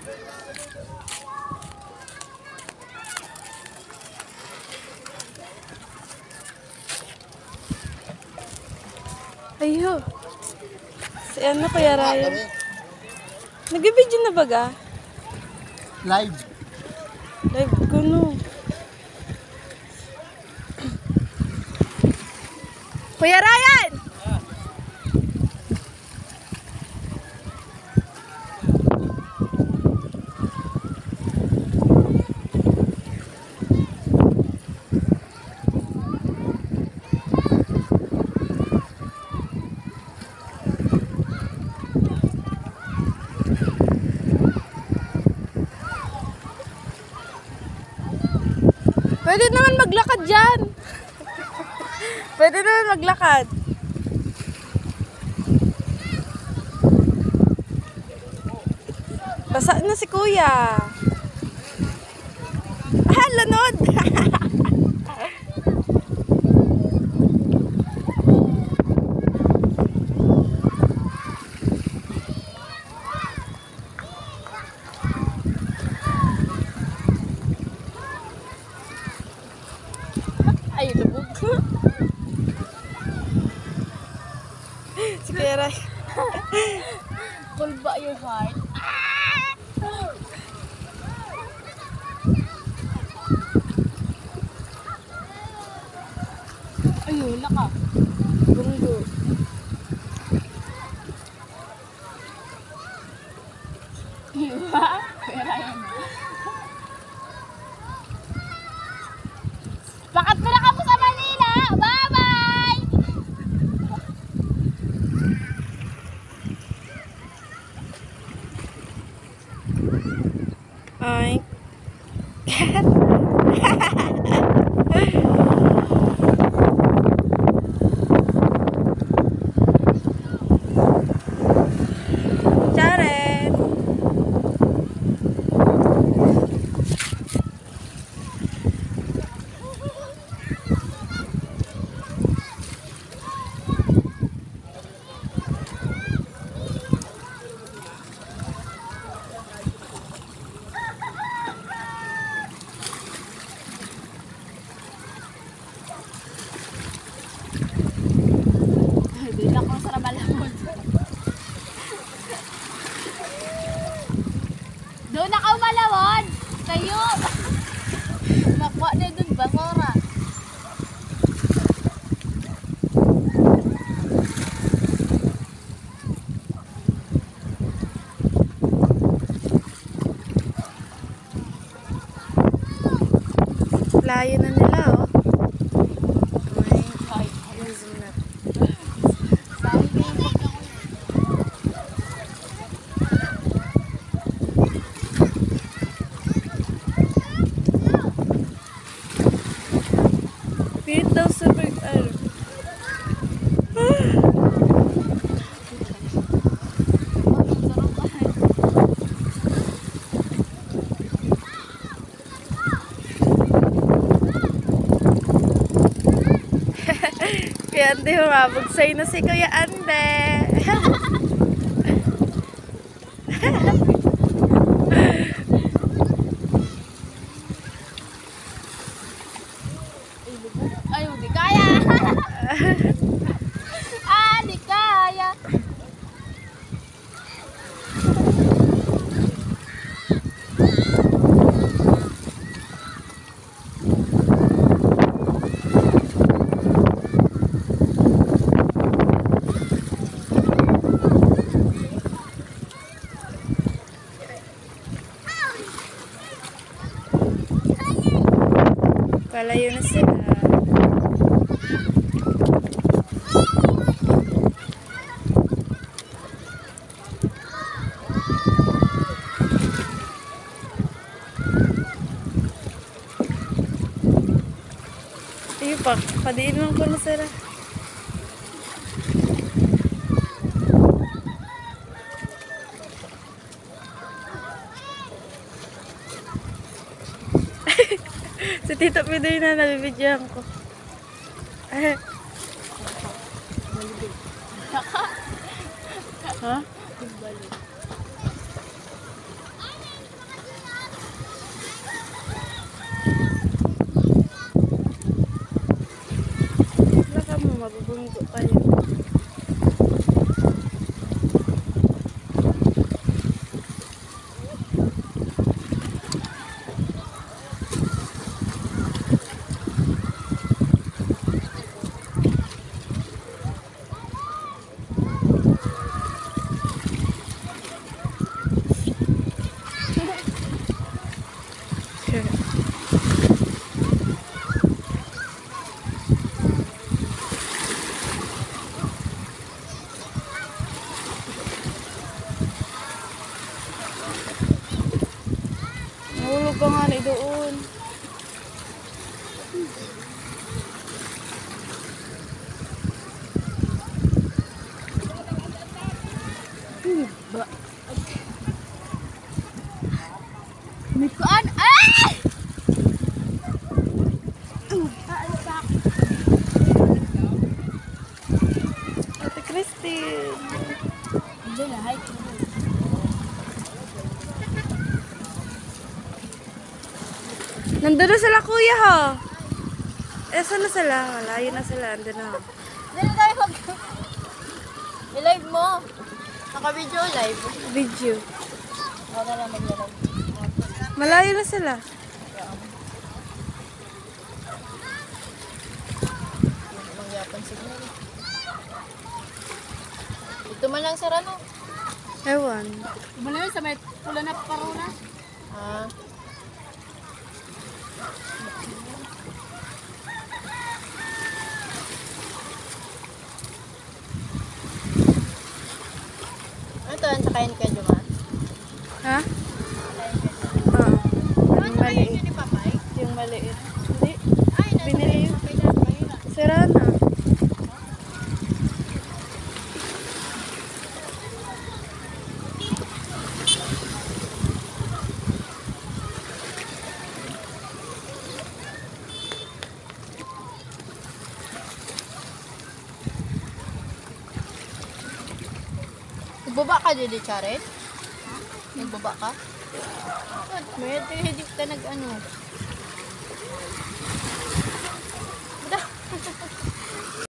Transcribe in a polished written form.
Ayo. Si ano Kuya Ryan? Nag-video na ba ga? Live. Live ko no. Kuya Ryan! Pwede naman maglakad dyan. Pwede naman maglakad. Basa na si Kuya. Ah, lanod. Ay, lubog. Si Kuya Ray. Kulba your heart. Ay, wala ka. Bunggo. Diba? Pera yan. Bakit pala ka po sa Manila? Bye-bye! Ay. Jaren. Doon ako sa Rabalamon. Doon ako malawon. Kayo. Makuha na doon bangora. Layo na nila, oh. Ay, Zoom na. Pilit daw sa ano. Kuya Ande, humabugsay na si Kuya Ande. ay, di kaya. Ah, di kaya. Palayo na sila. Iyo pa, padiin mo ko na sila. Si Tito Pidoy na nabibidyohan ko. Ha? Maliligo kayo. Nahulog ka nga na doon. Ba? Mikuan. Ay! Aalsak. Ate Christine. Hindi na, hi. Nandun na sila kuya ha. Saan na sila? Malayo na sila. Andun na. Hindi na tayo mag... I-live mo. Naka-video live. Video. Ako na lang mag-live. Malayo na sila. Mangyapang signal. Ito man lang sarano. Ewan. Malayo sa may pula na paruna. Ah. Ano to? Ang sakayin kay Juman? Ha? Oo. Yung maliit. Ni Papay? Yung maliit. Hindi. Ay, Binili yun. Papay na. Mahina. Sira na. Nagbaba ka, Didi Charet? Nagbaba ka? May hindi ka nag-ano.